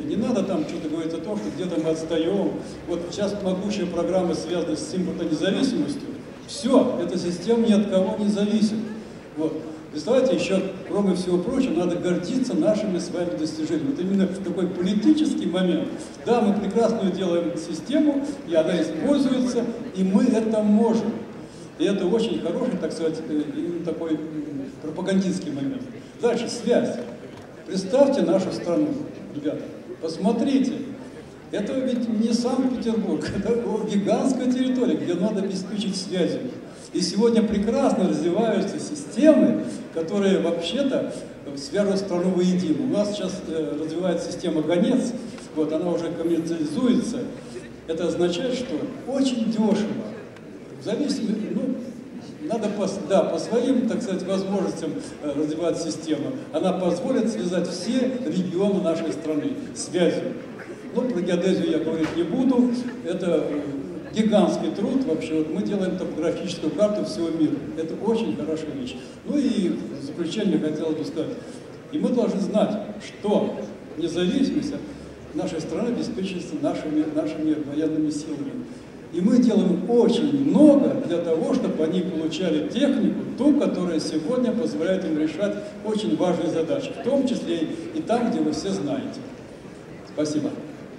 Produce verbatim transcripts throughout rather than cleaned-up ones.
Не надо там что-то говорить о том, что где-то мы отстаем. Вот сейчас могучие программы связаны с импортной независимостью. Все, эта система ни от кого не зависит. Вот. Представляете, еще, кроме всего прочего, надо гордиться нашими с вами достижениями. Вот именно такой политический момент. Да, мы прекрасную делаем систему, и она используется, и мы это можем. И это очень хороший, так сказать, именно такой пропагандистский момент. Дальше, связь. Представьте нашу страну, ребята, посмотрите. Это ведь не Санкт-Петербург, это гигантская территория, где надо обеспечить связи. И сегодня прекрасно развиваются системы, которые вообще-то свяжут страну воедино. У нас сейчас э, развивается система «Гонец», вот, она уже коммерциализуется. Это означает, что очень дешево, в зависимости, ну, надо по, да, по своим, так сказать, возможностям э, развивать систему. Она позволит связать все регионы нашей страны связью. Ну, про геодезию я говорить не буду. Это гигантский труд вообще. Вот мы делаем топографическую карту всего мира. Это очень хорошая вещь. Ну и в заключение хотелось бы сказать. И мы должны знать, что независимость нашей страны обеспечивается нашими, нашими военными силами. И мы делаем очень много для того, чтобы они получали технику, ту, которая сегодня позволяет им решать очень важные задачи, в том числе и там, где вы все знаете. Спасибо.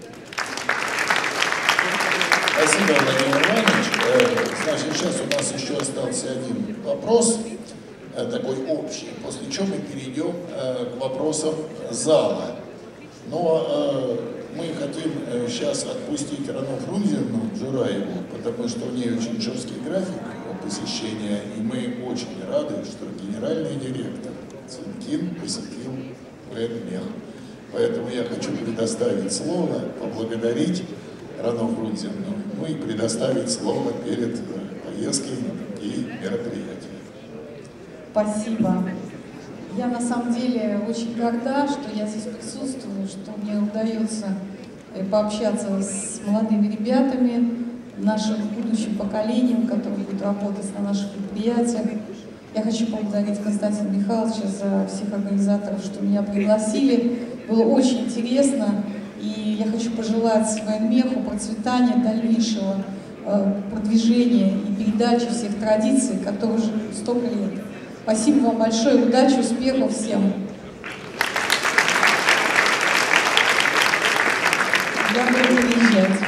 Спасибо, Владимир Иванович. Значит, сейчас у нас еще остался один вопрос, такой общий, после чего мы перейдем к вопросам зала. Но мы хотим сейчас отпустить Рану Фрунзенну Джураеву, потому что у нее очень жесткий график посещения, и мы очень рады, что генеральный директор Цинкин посетил военмех. Поэтому я хочу предоставить слово, поблагодарить Рану Фрунзенну, ну и предоставить слово перед поездкой и мероприятием. Спасибо. Я на самом деле очень горда, что я здесь присутствую, что мне удается пообщаться с молодыми ребятами, нашим будущим поколением, которое будет работать на наших предприятиях. Я хочу поблагодарить Константина Михайловича за всех организаторов, что меня пригласили. Было очень интересно, и я хочу пожелать военмеху процветания, дальнейшего продвижения и передачи всех традиций, которые уже столько лет. Спасибо вам большое, удачи, успехов всем. Я буду приезжать.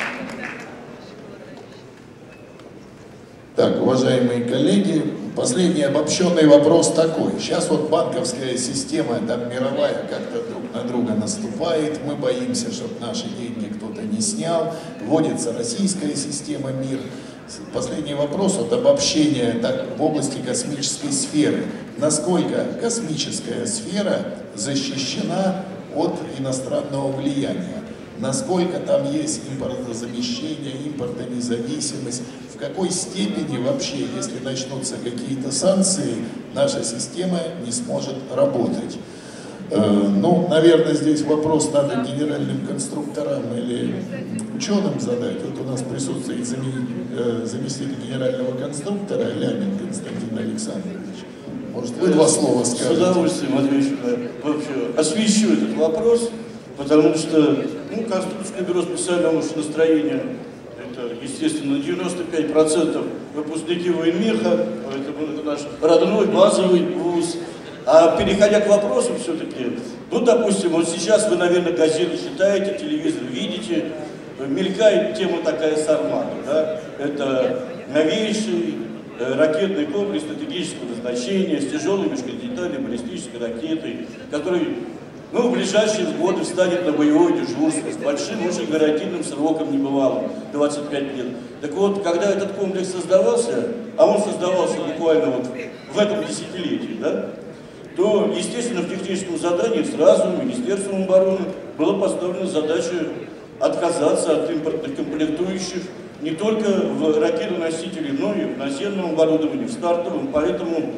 Так, уважаемые коллеги, последний обобщенный вопрос такой. Сейчас вот банковская система, там мировая, как-то друг на друга наступает. Мы боимся, чтобы наши деньги кто-то не снял. Вводится российская система МИР. Последний вопрос от обобщения так, в области космической сферы. Насколько космическая сфера защищена от иностранного влияния? Насколько там есть импортозамещение, импортонезависимость? В какой степени вообще, если начнутся какие-то санкции, наша система не сможет работать? Ну, наверное, здесь вопрос надо генеральным конструкторам или ученым задать. Вот у нас присутствует заместитель генерального конструктора Лямин Константин Александрович. Может, вы два слова скажете? С удовольствием отвечу, вообще освещу этот вопрос, потому что, ну, конструкторское бюро специального машиностроения, это, естественно, девяносто пять процентов выпускники военмеха, поэтому это наш родной базовый вуз. А переходя к вопросу все-таки, ну, допустим, вот сейчас вы, наверное, газеты читаете, телевизор видите, мелькает тема такая «Сармата», да? Это новейший э, ракетный комплекс стратегического назначения с тяжелой межконтинентальной баллистической ракетой, который, ну, в ближайшие годы встанет на боевое дежурство с большим, очень гарантийным сроком небывалым, двадцать пять лет. Так вот, когда этот комплекс создавался, а он создавался буквально вот в этом десятилетии, да, то, естественно, в техническом задании сразу Министерством обороны была поставлена задача отказаться от импортных комплектующих не только в ракетоносители, но и в наземном оборудовании, в стартовом. Поэтому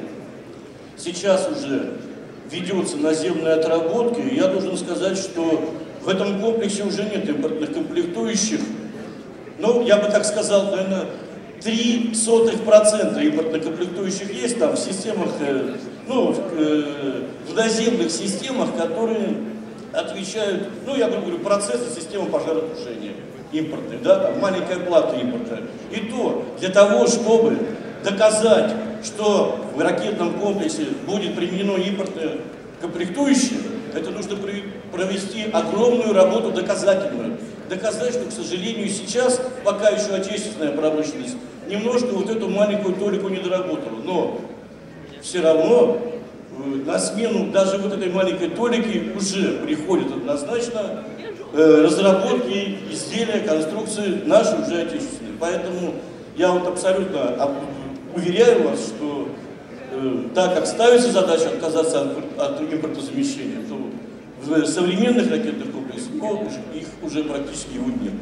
сейчас уже ведется наземная отработка, и я должен сказать, что в этом комплексе уже нет импортных комплектующих. Ну, я бы так сказал, наверное, три сотых процента импортных комплектующих есть там в системах, ну, в наземных системах, которые отвечают, ну, я говорю, процессы системы пожаротушения импортные, да, там маленькая плата импорта. И то для того, чтобы доказать, что в ракетном комплексе будет применено импортное комплектующее, это нужно провести огромную работу доказательную. Доказать, что, к сожалению, сейчас пока еще отечественная промышленность немножко вот эту маленькую толику не доработала. Но все равно на смену даже вот этой маленькой толики уже приходят однозначно разработки, изделия, конструкции наши уже отечественные. Поэтому я вот абсолютно уверяю вас, что э, так как ставится задача отказаться от, от импортозамещения, то в современных ракетных комплексах их уже практически его нет.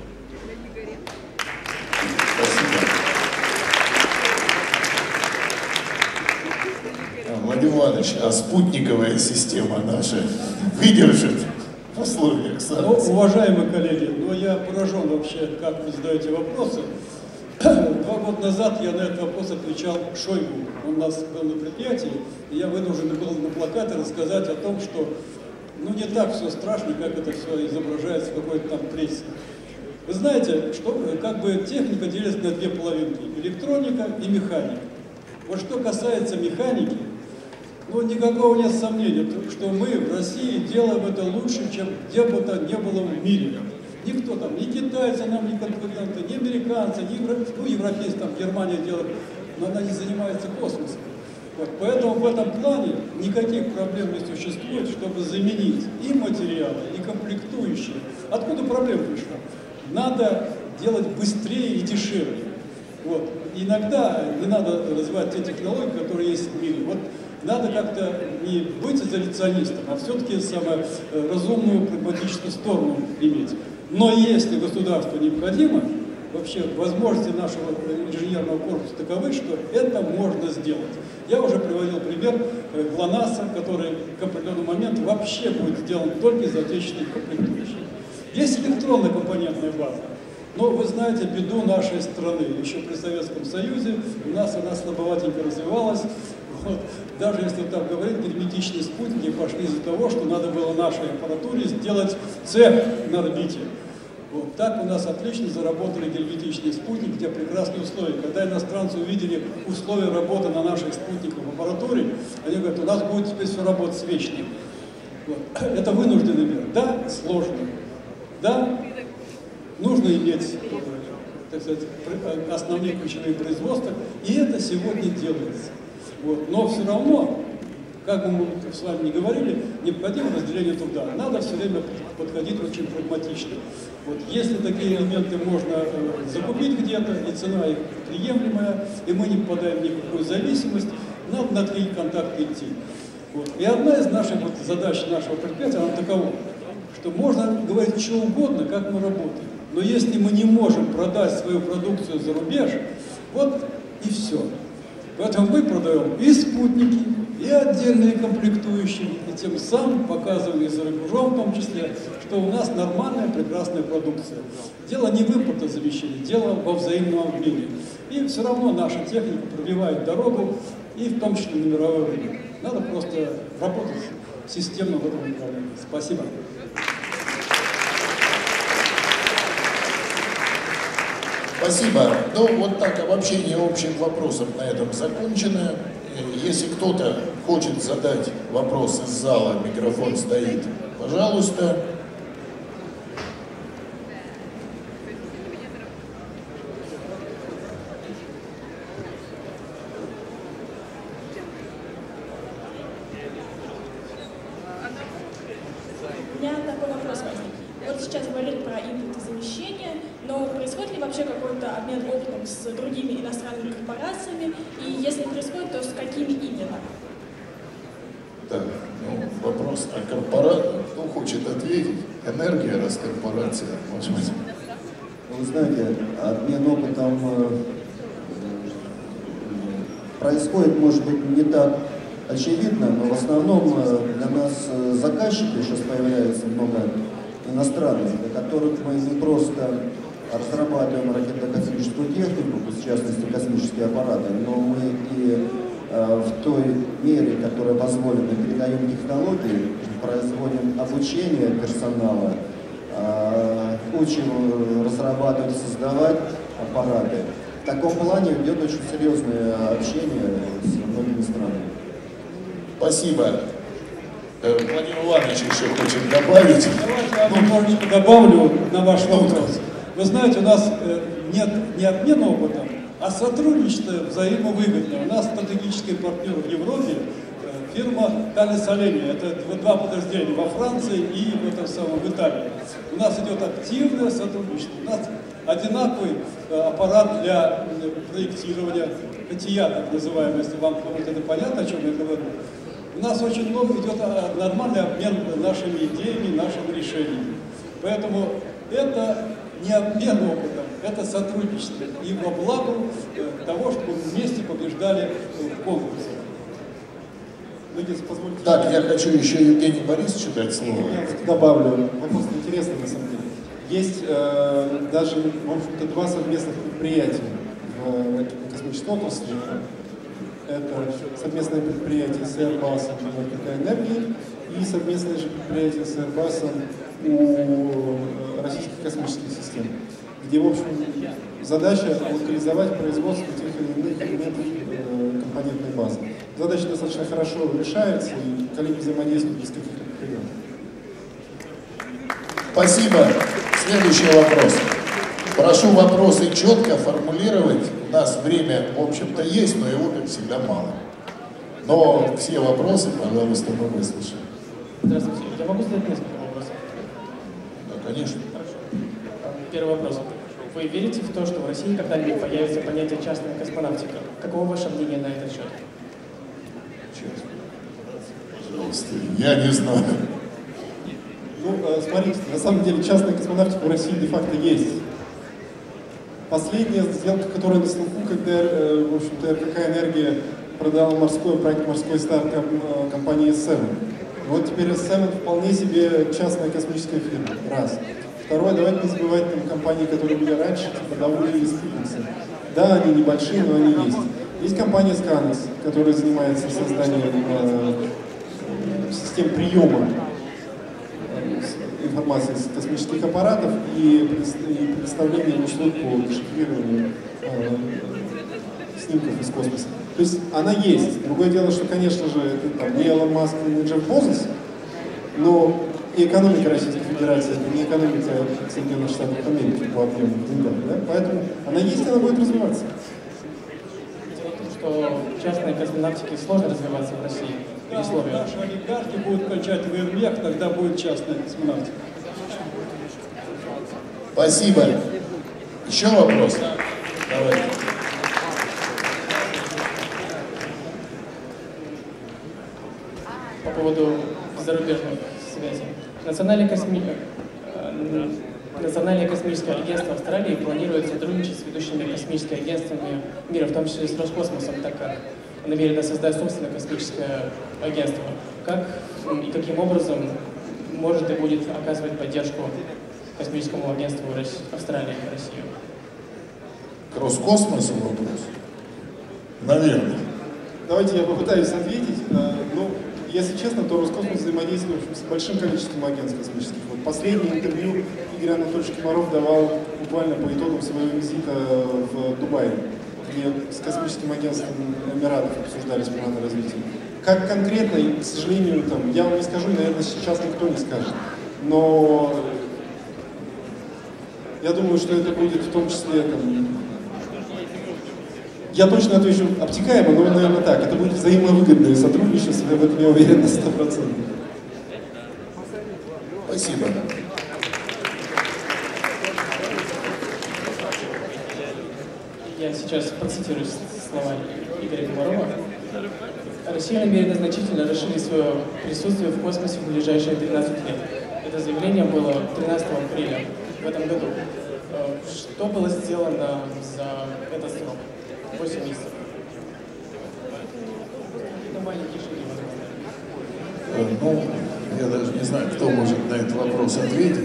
Спасибо. Владимир Иванович, а спутниковая система наша выдержит в условиях санкций? Ну, уважаемые коллеги, ну я поражен вообще, как вы задаете вопросы. Два года назад я на этот вопрос отвечал Шойгу. Он у нас был на предприятии, и я вынужден был на плакате рассказать о том, что ну не так все страшно, как это все изображается в какой-то там прессе. Вы знаете, что как бы техника делится на две половинки – электроника и механика. Вот что касается механики, ну никакого нет сомнения, что мы в России делаем это лучше, чем где бы то ни было в мире. Никто там, ни китайцы нам, ни конкуренты, ни американцы, ни евро... ну, европейцы, там Германия делает, но она не занимается космосом. Вот, поэтому в этом плане никаких проблем не существует, чтобы заменить и материалы, и комплектующие. Откуда проблема пришла? Надо делать быстрее и дешевле. Вот. Иногда не надо развивать те технологии, которые есть в мире. Вот надо как-то не быть изоляционистом, а все-таки самую разумную, прагматическую сторону иметь. Но если государству необходимо, вообще возможности нашего инженерного корпуса таковы, что это можно сделать. Я уже приводил пример ГЛОНАССа, который к определенному моменту вообще будет сделан только из отечественных комплектующих. Есть электронная компонентная база. Но вы знаете беду нашей страны. Еще при Советском Союзе у нас она слабоватенько развивалась. Вот. Даже если так говорить, герметичные спутники пошли из-за того, что надо было нашей аппаратуре сделать цех на орбите. Вот. Так у нас отлично заработали герметичные спутники, где прекрасные условия. Когда иностранцы увидели условия работы на наших спутниках в аппаратуре, они говорят, у нас будет теперь все работать с вечным. Вот. Это вынужденный мир. Да, сложно. Да, нужно иметь, так сказать, основные ключевые производства, и это сегодня делается. Вот. Но все равно, как бы мы с вами не говорили, необходимо разделение труда. Надо все время подходить очень прагматично. Вот. Если такие элементы можно э, закупить где-то, и цена их приемлемая, и мы не попадаем в никакую зависимость, надо на такие контакты идти. Вот. И одна из наших вот, задач нашего предприятия, она такова, что можно говорить что угодно, как мы работаем. Но если мы не можем продать свою продукцию за рубеж, вот и все. Поэтому мы продаем и спутники, и отдельные комплектующие, и тем самым показываем и за рубежом в том числе, что у нас нормальная, прекрасная продукция. Дело не в импортозамещении, дело во взаимном обмене. И все равно наша техника пробивает дорогу, и в том числе на мировой рынок. Надо просто работать системно в этом направлении. Спасибо. Спасибо. Ну, вот так, обобщение общих вопросов на этом закончено. Если кто-то хочет задать вопрос из зала, микрофон стоит, пожалуйста. У меня такой вопрос возник. Вот сейчас говорили про импортозамещение, но происходит ли вообще какой-то обмен опытом с другими иностранными корпорациями? И если происходит, то с какими именно? Так, ну, вопрос о корпорации. Кто хочет ответить? Энергия, раз корпорация, может быть. Вы знаете, обмен опытом происходит, может быть, не так очевидно, но в основном для нас заказчиков сейчас появляется много иностранных, для которых мы не просто разрабатываем ракетно-космическую технику, в частности космические аппараты, но мы и в той мере, которая позволена, передаем технологии, производим обучение персонала, учим разрабатывать, создавать аппараты. В таком плане идет очень серьезное общение с многими странами. Спасибо. Владимир Иванович еще хочет добавить. Давайте я немножечко добавлю на ваш вопрос. Вы знаете, у нас нет не обмена опытом, а сотрудничество взаимовыгодное. У нас стратегический партнер в Европе фирма Thales Alenia. Это два подразделения во Франции и в этом самом в Италии. У нас идет активное сотрудничество. У нас одинаковый аппарат для проектирования, КТИА, так называемый, если вам это понятно, о чем я говорю. У нас очень много идет нормальный обмен нашими идеями, нашими решениями. Поэтому это не обмен опытом, это сотрудничество. И во благо того, чтобы мы вместе побеждали в конкурсе. Так, я хочу еще Евгению Борисовичу дать слово. Я добавлю, вопрос интересный на самом деле. Есть э, даже, в общем-то, два совместных предприятия в космической отрасли. Это совместное предприятие с Airbus и энергии и совместное же предприятие с Airbus у российских космических систем, где, в общем, задача локализовать производство тех или иных элементов э, компонентной базы. Задача достаточно хорошо решается, и коллеги взаимодействуют без каких-то проблем. Спасибо. Следующий вопрос. Прошу вопросы четко формулировать. У нас время, в общем-то, есть, но его, как всегда, мало. Но все вопросы, пожалуйста, мы выслушаем. Здравствуйте. Я могу задать несколько вопросов? Да, конечно. Хорошо. Первый вопрос. Вы верите в то, что в России когда-нибудь появится понятие частная космонавтика? Каково ваше мнение на этот счет? Честно. Пожалуйста, я не знаю. Ну, смотрите, на самом деле частная космонавтика в России де-факто есть. Последняя сделка, которая на слуху, когда, в общем-то, РКК «Энергия» продала морской проект «Морской старт» компании эс севен. Вот теперь эс севен вполне себе частная космическая фирма. Раз. Второе, давайте не забывать там компании, которые были раньше, типа Давули или спутницы. Да, они небольшие, но они есть. Есть компания Сканекс, которая занимается созданием э, систем приема информации с космических аппаратов и представление услуг по дешифрированию э, снимков из космоса. То есть она есть. Другое дело, что, конечно же, это там, не Илон Маск, не Джефф Безос, но и экономика Российской Федерации, это не экономика Соединенных Штатов Америки по объему денег, да? Поэтому она есть, она будет развиваться. Дело в том, что частной космонавтике сложно развиваться в России. Да, наши олигархи будут кончать в Ирмех, тогда будет частная космонавтика. Спасибо. Еще вопрос? Давайте. По поводу зарубежных связей. Национальное, косми... Национальное космическое агентство Австралии планирует сотрудничать с ведущими космическими агентствами мира, в том числе с Роскосмосом, так как намерено создать собственное космическое агентство. Как и каким образом может и будет оказывать поддержку космическому агентству Австралии и России? К Роскосмосу вопрос? Наверное. Давайте я попытаюсь ответить. Ну, если честно, то Роскосмос взаимодействует, в общем, с большим количеством агентств космических. Вот последнее интервью Игорь Анатольевич Комаров давал буквально по итогам своего визита в Дубае, где с космическим агентством Эмиратов обсуждались планы развития. Как конкретно, к сожалению, там, я вам не скажу, наверное, сейчас никто не скажет. Но я думаю, что это будет в том числе там, я точно отвечу обтекаемо, но, наверное, так. Это будет взаимовыгодное сотрудничество, я в этом я уверен на сто процентов. Спасибо. Я сейчас процитирую слова Игоря Комарова. Россия намерена значительно расширить свое присутствие в космосе в ближайшие тринадцать лет. Это заявление было тринадцатого апреля в этом году. Что было сделано за этот срок? восемь месяцев. Это маленькие шаги, возможно. Ну, я даже не знаю, кто может на этот вопрос ответить.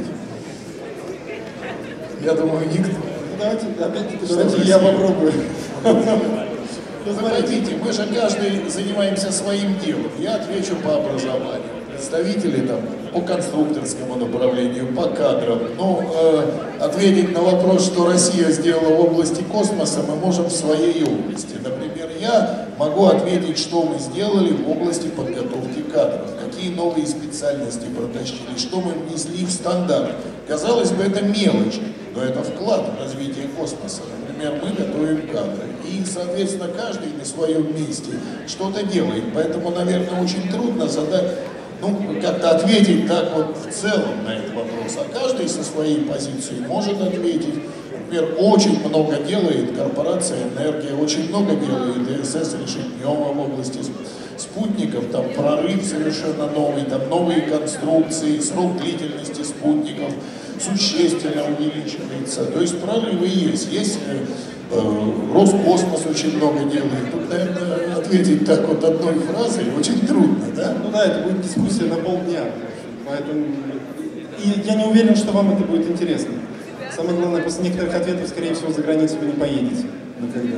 Я думаю, никто. Ну, давайте, опять-таки, давайте я попробую. Вы поймите, мы же каждый занимаемся своим делом. Я отвечу по образованию. Представители там по конструкторскому направлению, по кадрам. Но э, ответить на вопрос, что Россия сделала в области космоса, мы можем в своей области. Например, я могу ответить, что мы сделали в области подготовки кадров, какие новые специальности протащили, что мы внесли в стандарт. Казалось бы, это мелочь, но это вклад в развитие космоса. Например, мы готовим кадры. И, соответственно, каждый на своем месте что-то делает. Поэтому, наверное, очень трудно задать, ну, как-то ответить так вот в целом на этот вопрос. А каждый со своей позиции может ответить. Например, очень много делает корпорация «Энергия», очень много делает ДСС Решетнева в области спутников, там прорыв совершенно новый, там новые конструкции, срок длительности спутников существенно увеличивается. То есть прорывы есть. Есть э, Роскосмос очень много делает. Тут, наверное, ответить так вот одной фразой очень трудно, да? Ну да, это будет дискуссия на полдня. Поэтому... И я не уверен, что вам это будет интересно. Самое главное, после некоторых ответов, скорее всего, за границу вы не поедете никогда.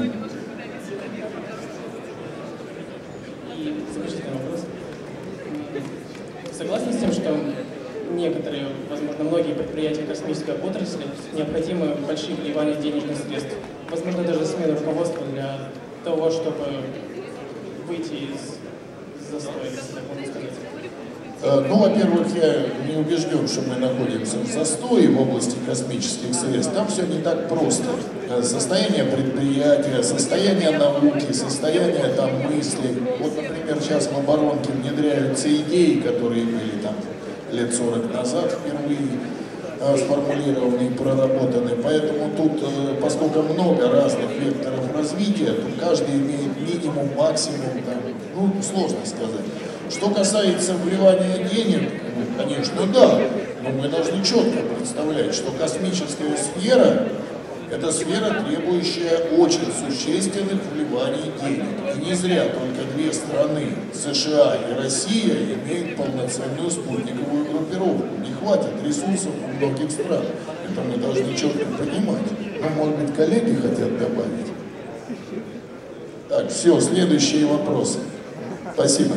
И заключительный вопрос. Согласны с тем, что некоторые, возможно, многие предприятия космической отрасли необходимы большие вливания денежных средств, возможно, даже смену руководства для того, чтобы выйти из застоя, если так можно сказать? Ну, во-первых, я не убежден, что мы находимся в застое в области космических средств. Там все не так просто. Состояние предприятия, состояние науки, состояние там мысли. Вот, например, сейчас в оборонке внедряются идеи, которые были там лет сорок назад впервые сформулированы и проработаны. Поэтому тут, поскольку много разных векторов развития, то каждый имеет минимум, максимум, там, ну, сложно сказать. Что касается вливания денег, ну, конечно, да, но мы должны четко представлять, что космическая сфера – это сфера, требующая очень существенных вливаний денег. И не зря только две страны, США и Россия, имеют полноценную спутниковую группировку. Не хватит ресурсов у многих стран. Это мы должны четко понимать. Но, может быть, коллеги хотят добавить? Так, все, следующие вопросы. Спасибо.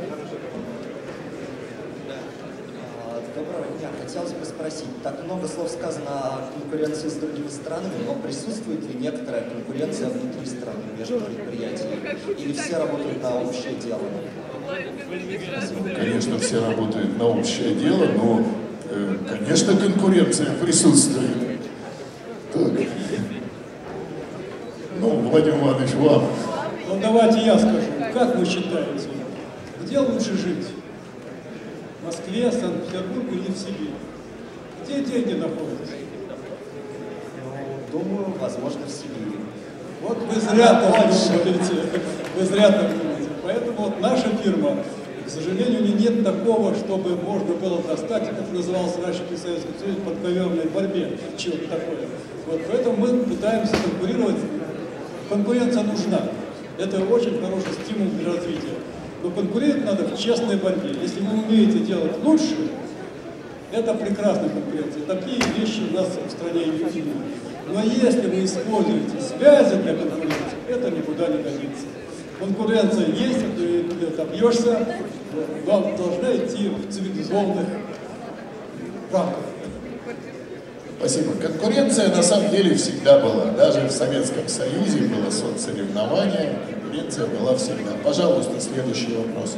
Хотелось бы спросить, так много слов сказано о конкуренции с другими странами, но присутствует ли некоторая конкуренция внутри страны между предприятиями? Или все работают на общее дело? Конечно, все работают на общее дело, но, э, конечно, конкуренция присутствует. Так. Ну, Владимир Иванович, вам. Ну, давайте я скажу. Как вы считаете, где лучше жить? В Москве, Санкт-Петербурге или в Сибири? Где деньги находятся? Ну, думаю, возможно, в Сибири. Вот вы зря так думаете. Вы зря так думаете. Поэтому вот наша фирма, к сожалению, нет такого, чтобы можно было достать, как называлось раньше при Советском Союзе, подковерной борьбе, чего-то такое. Вот, поэтому мы пытаемся конкурировать. Конкуренция нужна. Это очень хороший стимул для развития. Но конкурировать надо в честной борьбе. Если вы умеете делать лучше, это прекрасная конкуренция. Такие вещи у нас в стране есть. Но если вы используете связи для конкуренции, это никуда не годится. Конкуренция есть, ты, ты отобьешься, но должна идти в цивилизованных рамках. Спасибо. Конкуренция на самом деле всегда была. Даже в Советском Союзе было соцсоревнование. Конкуренция была всегда. Пожалуйста, следующий вопрос.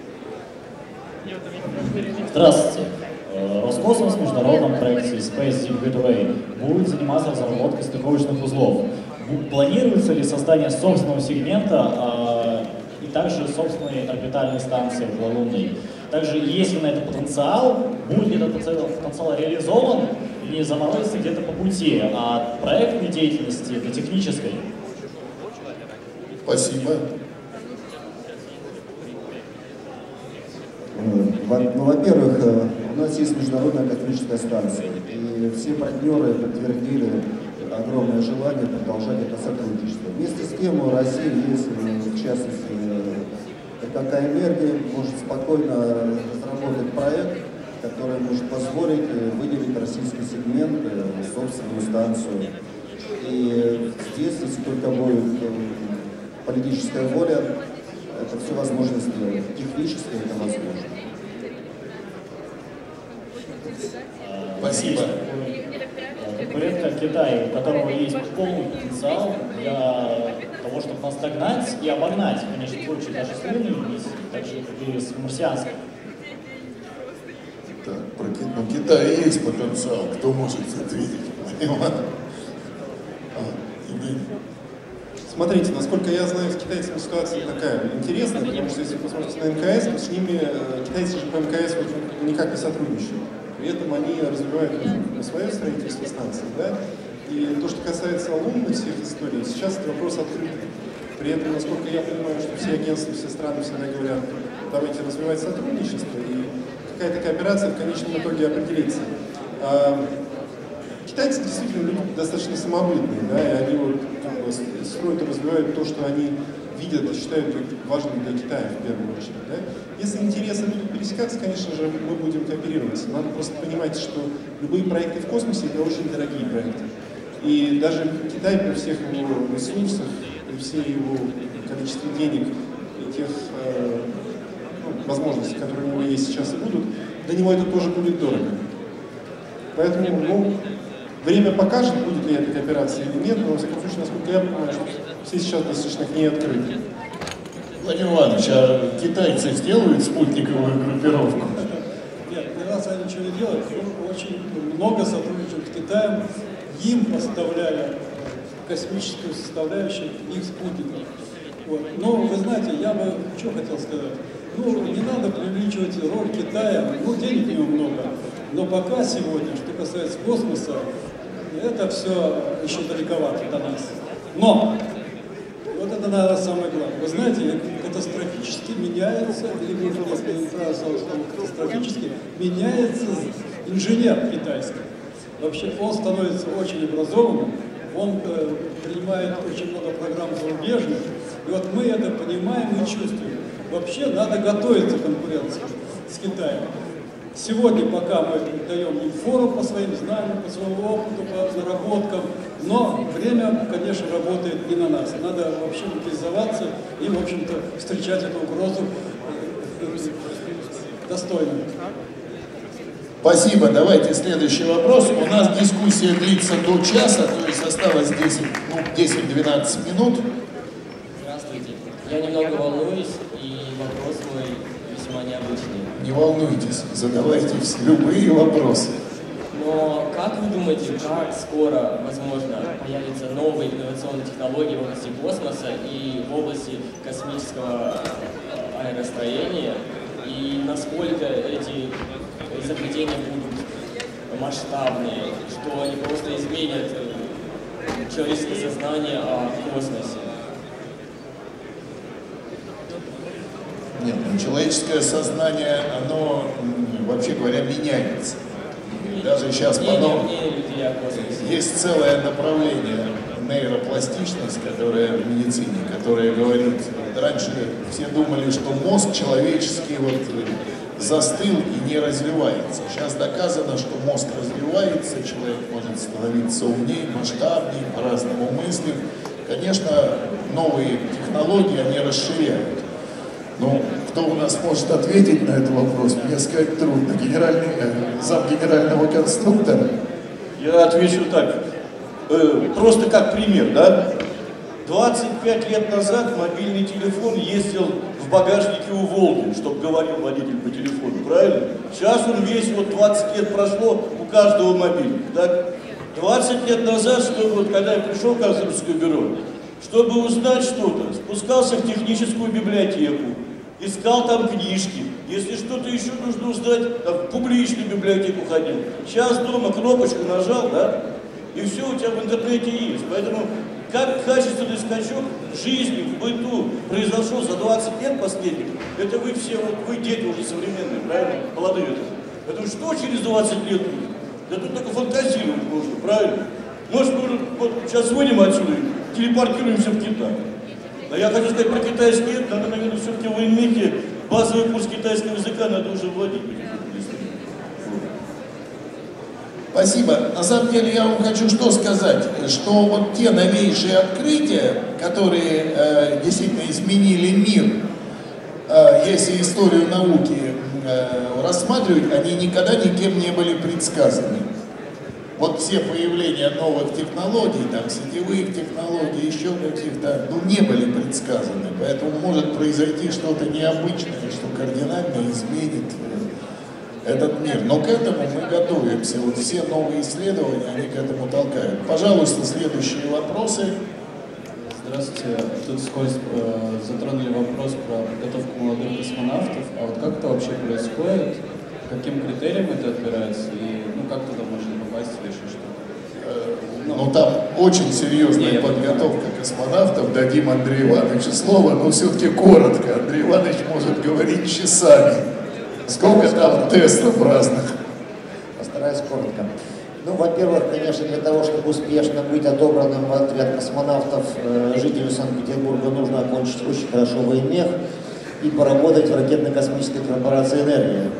Здравствуйте. Роскосмос в международном проекте Space Deep Gateway будет заниматься разработкой стыковочных узлов. Планируется ли создание собственного сегмента э, и также собственной орбитальной станции окололунной? Также, есть ли на это потенциал, будет ли этот потенциал реализован, не заморозится где-то по пути от проектной деятельности до технической? Спасибо. Ну, во-первых, у нас есть международная космическая станция, и все партнеры подтвердили огромное желание продолжать это сотрудничество. Вместе с тем у России есть, в частности, ККК «Энергия» может спокойно разработать проект, который может позволить выделить российский сегмент, собственную станцию. И здесь, если только будет политическая воля, это все возможно сделать. Технически это возможно. Спасибо. Конкурентка Китай, у которого есть полный потенциал для того, чтобы нас догнать и обогнать, в конечном случае, даже с лунной миссией, так же, как и с марсианской. Так, про Ки- ну, Китай есть потенциал, кто может ответить? А, Евгений. Смотрите, насколько я знаю, с китайцами ситуация такая интересная, потому что если вы посмотрите на эм ка эс, то с ними э, китайцы же по эм ка эс вот, никак не сотрудничают. При этом они развивают ну, свое строительство станций, да? И то, что касается лунных всех историй, сейчас этот вопрос открытый. При этом, насколько я понимаю, что все агентства, все страны всегда говорят, давайте развивать сотрудничество, и какая-то кооперация в конечном итоге определится. А, китайцы действительно люди достаточно самобытные, да, и они вот как бы строят и развивают то, что они видят и считают важным для Китая в первую очередь. Да? Если интересы будут пересекаться, конечно же, мы будем кооперироваться. Надо просто понимать, что любые проекты в космосе — это очень дорогие проекты. И даже Китай при всех его ресурсах, при всей его количестве денег и тех э, ну, возможностей, которые у него есть сейчас и будут, для него это тоже будет дорого. Поэтому, ну, время покажет, будет ли эта кооперация или нет, но, во всяком случае, насколько я понимаю, что все сейчас достаточно к ней открыты. Владимир Иванович, а китайцы сделают спутниковую группировку? Нет, ни разу они ничего не делают. Мы очень много сотрудничаем с Китаем, им поставляя космическую составляющую их спутников. Вот. Но, вы знаете, я бы что хотел сказать. Ну, не надо преувеличивать роль Китая, ну, денег у него много. Но пока сегодня, что касается космоса, это все еще далековато до нас. Но, вот это, наверное, самое главное. Вы знаете, катастрофически меняется, или, может, если не правильно сказал, что катастрофически меняется инженер китайский. Вообще, он становится очень образованным, он э, принимает очень много программ зарубежных, и вот мы это понимаем и чувствуем. Вообще, надо готовиться к конкуренции с Китаем. Сегодня пока мы даем им фору по своим знаниям, по своему опыту, по наработкам, но время, конечно, работает не на нас. Надо вообще мобилизоваться и, в общем-то, встречать эту угрозу достойно. Спасибо. Давайте следующий вопрос. У нас дискуссия длится до часа, то есть осталось десять-двенадцать минут. Здравствуйте. Я немного волнуюсь, и вопрос мой весьма необычный. Не волнуйтесь, задавайте любые вопросы. Но как вы думаете, как скоро, возможно, появятся новые инновационные технологии в области космоса и в области космического аэростроения? И насколько эти изобретения будут масштабные, что они просто изменят человеческое сознание о космосе? Нет, ну, человеческое сознание, оно, вообще говоря, меняется. И даже сейчас по новому есть целое направление нейропластичность, которая в медицине, которая говорит, раньше все думали, что мозг человеческий вот застыл и не развивается. Сейчас доказано, что мозг развивается, человек может становиться умнее, масштабнее, по-разному мыслить. Конечно, новые технологии, они расширяют. Ну, кто у нас может ответить на этот вопрос, мне сказать трудно. Генеральный, э, зам генерального конструктора. Я отвечу так, э, просто как пример, да? двадцать пять лет назад мобильный телефон ездил в багажнике у Волги, чтобы говорил водитель по телефону, правильно? Сейчас он весь, вот двадцать лет прошло, у каждого мобильник, так? двадцать лет назад, чтобы, вот, когда я пришел в конструкторское бюро, чтобы узнать что-то, спускался в техническую библиотеку, искал там книжки. Если что-то еще нужно узнать, там, в публичную библиотеку ходил. Сейчас дома кнопочку нажал, да, и все у тебя в интернете есть. Поэтому как качественный скачок в жизни, в быту произошел за двадцать лет последних, это вы все, вот вы дети уже современные, правильно? Молодые. Поэтому что через двадцать лет будет? Да тут только фантазировать можно, правильно? Может, мы вот сейчас выйдем отсюда и телепортируемся в Китай. Но я хочу сказать про китайский язык, надо, наверное, все-таки в военмехе базовый курс китайского языка надо уже вводить. Спасибо. На самом деле я вам хочу что сказать, что вот те новейшие открытия, которые э, действительно изменили мир, э, если историю науки э, рассматривать, они никогда никем не были предсказаны. Вот все появления новых технологий, там сетевых технологий, еще каких-то, ну, не были предсказаны. Поэтому может произойти что-то необычное, что кардинально изменит этот мир. Но к этому мы готовимся. Вот все новые исследования, они к этому толкают. Пожалуйста, следующие вопросы. Здравствуйте. Тут вскользь э, затронули вопрос про подготовку молодых космонавтов. А вот как это вообще происходит? Каким критериям это отбирается? И ну, как туда можно попасть или еще что-то? Ну, там очень серьезная подготовка космонавтов. Дадим Андрею Ивановичу слово, но все-таки коротко. Андрей Иванович может говорить часами. Сколько там тестов разных? Постараюсь коротко. Ну, во-первых, конечно, для того, чтобы успешно быть отобранным в отряд космонавтов, жителю Санкт-Петербурга нужно окончить очень хорошо военмех и поработать в ракетно-космической корпорации «Энергия».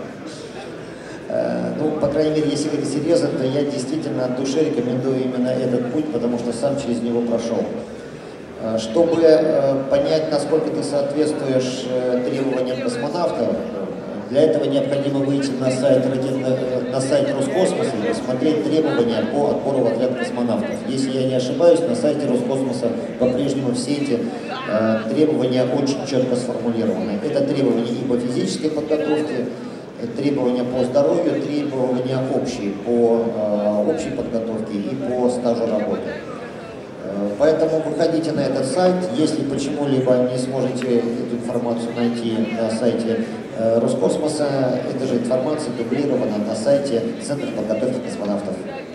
Ну, по крайней мере, если говорить серьезно, то я действительно от души рекомендую именно этот путь, потому что сам через него прошел. Чтобы понять, насколько ты соответствуешь требованиям космонавта, для этого необходимо выйти на сайт, на сайт Роскосмоса и посмотреть требования по отбору в отряд космонавтов. Если я не ошибаюсь, на сайте Роскосмоса по-прежнему все эти э, требования очень четко сформулированы. Это требования и по физической подготовке, требования по здоровью, требования общие по э, общей подготовке и по стажу работы. Поэтому выходите на этот сайт. Если почему-либо не сможете эту информацию найти на сайте э, Роскосмоса, эта же информация дублирована на сайте Центра подготовки космонавтов.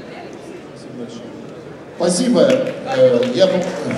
Спасибо. Я...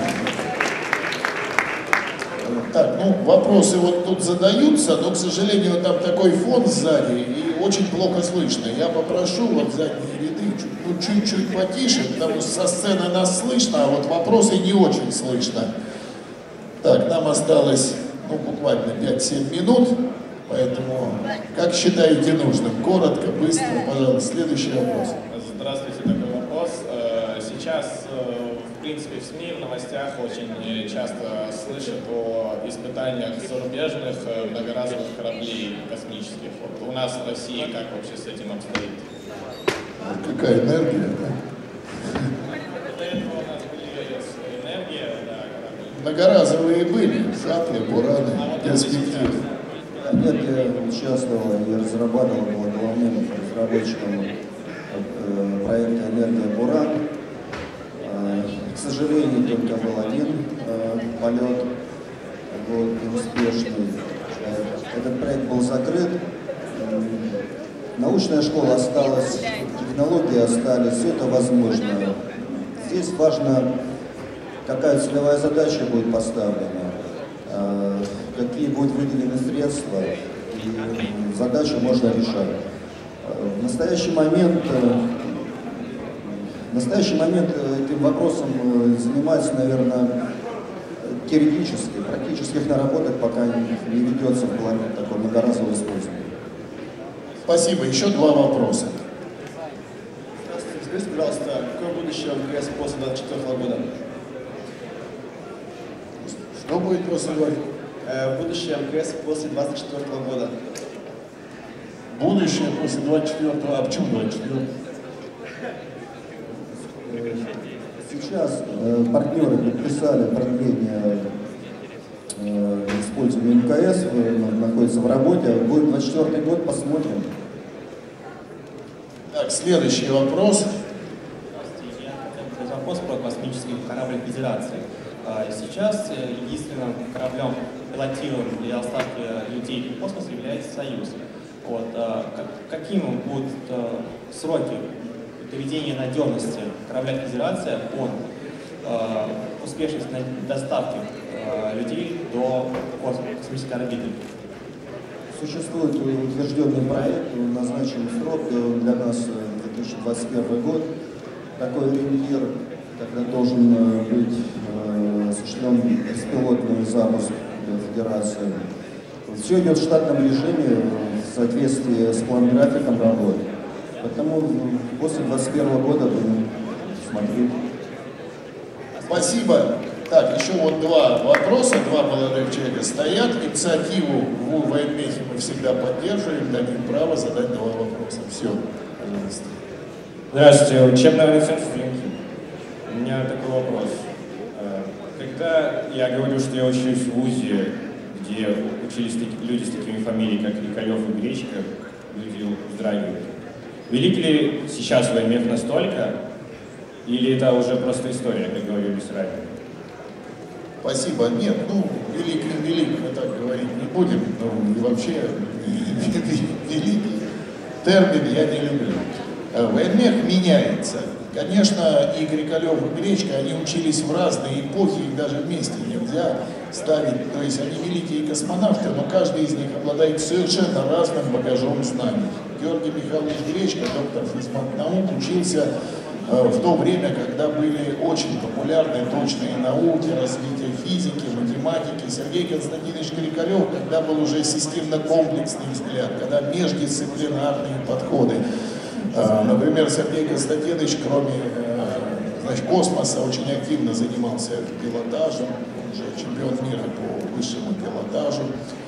Так, ну, вопросы вот тут задаются, но, к сожалению, там такой фон сзади, и очень плохо слышно. Я попрошу вот задние ряды ну, чуть-чуть потише, потому что со сцены нас слышно, а вот вопросы не очень слышно. Так, нам осталось, ну, буквально пять-семь минут, поэтому, как считаете нужным? Коротко, быстро, пожалуйста, следующий вопрос. Здравствуйте, такой вопрос. Сейчас, в принципе, в СМИ, в новостях очень часто слышат о испытаниях зарубежных многоразовых кораблей космических. Вот у нас в России как вообще с этим обстоит? Какая энергия, да? До этого у нас были энергия, да, корабли. Многоразовые были, шаттлы, бураны, перспективы. Нет, я участвовал и разрабатывал, был главным разработчиком проекта «Энергия Буран». К сожалению, только был один полет, вот, успешный. Этот проект был закрыт. Научная школа осталась, технологии остались, все это возможно. Здесь важно, какая целевая задача будет поставлена, какие будут выделены средства, и задачу можно решать. В настоящий момент, в настоящий момент этим вопросом занимается, наверное, теоретически, практических наработок пока не ведется в плане такого многоразового использования. Спасибо. Еще два вопроса. Здравствуйте. Скажите, пожалуйста, какое будущее у МКС после двадцать четвёртого года? Что будет после двадцать четвёртого? Э, будущее МКС после двадцать четвёртого года. Будущее после двадцать четвёртого, а почему двадцать четвёртого? Сейчас э, партнеры подписали продление э, использования МКС, э, находится в работе. Будет двадцать четвёртый год, посмотрим. Так, следующий вопрос. Здравствуйте, я хотел задать вопрос про космический корабль Федерации. Сейчас единственным кораблем, пилотируемым для доставки людей в космос, является «Союз». Вот, каким будут сроки доведения надежности корабля «Федерация» от успешности доставки людей до космической орбиты? Существует утвержденный проект, назначенный срок для нас две тысячи двадцать первый год. Такой ориентир, когда должен быть осуществлен беспилотный запуск Федерации. Все идет в штатном режиме в соответствии с план-графиком работы. Потому после двадцать первого года будем смотреть. Спасибо. Так, еще вот два вопроса, два молодых человека стоят. Инициативу в военмехе мы всегда поддерживаем, дадим право задать два вопроса. Все, пожалуйста. Здравствуйте, учебный центр Флинки. У меня такой вопрос. Когда я говорю, что я учусь в ВУЗе, где учились люди с такими фамилиями, как Николев и Гречка, люди вздрагивают. Велик ли сейчас военмех настолько, или это уже просто история, как говорили ранее? Спасибо. Нет, ну, велик и велик, мы так говорить не будем, ну, и вообще великий термин я не люблю. Военмех меняется. Конечно, и Грекалев, и Гречка, они учились в разные эпохи, их даже вместе нельзя ставить. То есть они великие космонавты, но каждый из них обладает совершенно разным багажом знаний. Георгий Михайлович Гречка, доктор физмат-наук, учился в то время, когда были очень популярны точные науки, развитие физики, математики. Сергей Константинович Грекалев, когда был уже системно-комплексный взгляд, когда междисциплинарные подходы. Например, Сергей Константинович, кроме значит, космоса, очень активно занимался пилотажем, он же чемпион мира по высшему пилотажу.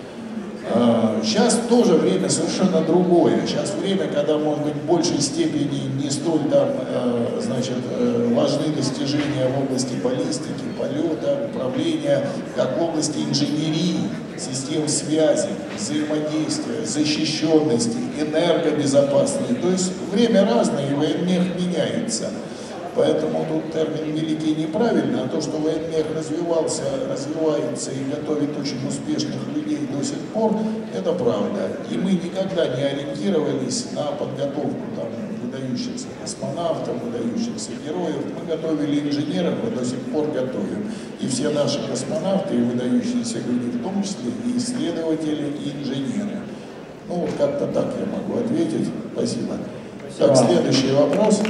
Сейчас тоже время совершенно другое. Сейчас время, когда, может быть, в большей степени не столь там, значит, важны достижения в области баллистики, полета, управления, как в области инженерии, систем связи, взаимодействия, защищенности, энергобезопасности. То есть время разное, и военмех меняется. Поэтому тут термин «великий» неправильно, а то, что военмех развивался, развивается и готовит очень успешных людей до сих пор, это правда. И мы никогда не ориентировались на подготовку там, выдающихся космонавтов, выдающихся героев. Мы готовили инженеров, мы до сих пор готовим. И все наши космонавты, и выдающиеся люди, в том числе и исследователи, и инженеры. Ну, вот как-то так я могу ответить. Спасибо. Спасибо. Так, следующий вопрос.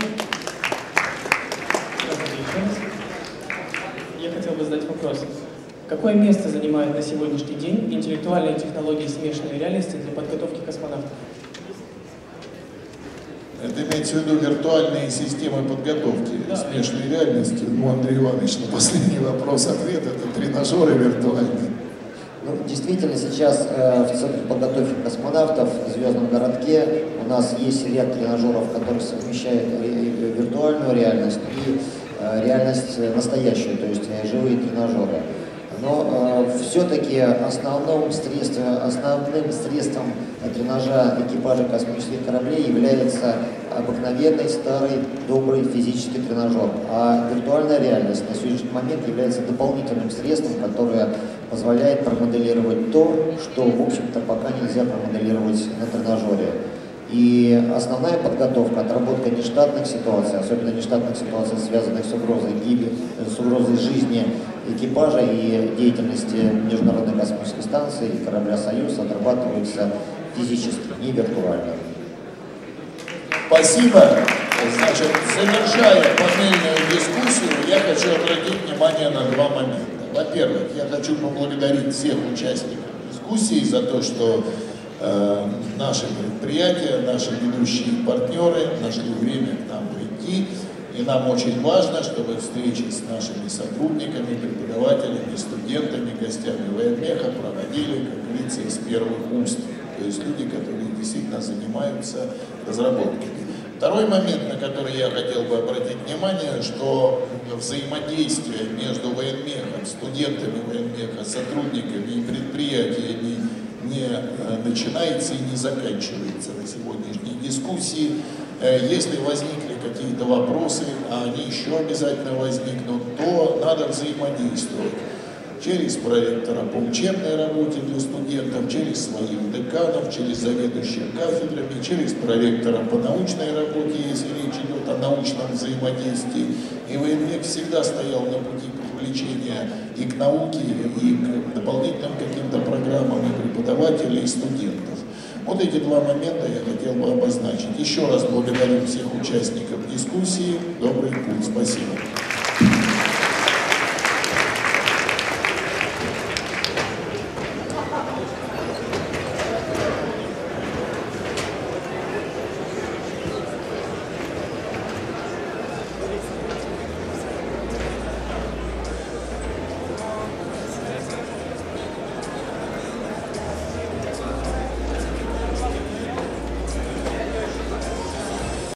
Я хотел бы задать вопрос. Какое место занимают на сегодняшний день интеллектуальные технологии смешанной реальности для подготовки космонавтов? Это имеется в виду виртуальные системы подготовки да. смешанной реальности. Ну, Андрей Иванович, на последний вопрос-ответ, это тренажеры виртуальные. Ну, действительно, сейчас э, в Центре подготовки космонавтов в Звездном городке у нас есть ряд тренажеров, которые совмещают виртуальную реальность и э, реальность настоящую, то есть э, живые тренажеры. Но э, все-таки основным средством, основным средством тренажа экипажа космических кораблей является обыкновенный, старый, добрый физический тренажер. А виртуальная реальность на сегодняшний момент является дополнительным средством, которое позволяет промоделировать то, что, в общем-то, пока нельзя промоделировать на тренажере. И основная подготовка, отработка нештатных ситуаций, особенно нештатных ситуаций, связанных с угрозой гибели, с угрозой жизни экипажа и деятельности Международной космической станции и корабля «Союз», отрабатывается физически, не виртуально. Спасибо. Значит, завершая панельную дискуссию, я хочу обратить внимание на два момента. Во-первых, я хочу поблагодарить всех участников дискуссии за то, что э, наши предприятия, наши ведущие партнеры нашли время к нам прийти. И нам очень важно, чтобы встречи с нашими сотрудниками, преподавателями, студентами, гостями военмеха проходили, как говорится, из первых уст. То есть люди, которые действительно занимаются разработками. Второй момент, на который я хотел бы обратить внимание, что взаимодействие между военмехом, студентами военмеха, сотрудниками и предприятиями не начинается и не заканчивается на сегодняшней дискуссии. Если возникли какие-то вопросы, а они еще обязательно возникнут, то надо взаимодействовать через проректора по учебной работе для студентов, через своих деканов, через заведующих кафедрами, через проректора по научной работе, если речь идет о научном взаимодействии. И военмех всегда стоял на пути привлечения и к науке, и к дополнительным каким-то программам и преподавателей, и студентов. Вот эти два момента я хотел бы обозначить. Еще раз благодарю всех участников дискуссии. Добрый путь. Спасибо.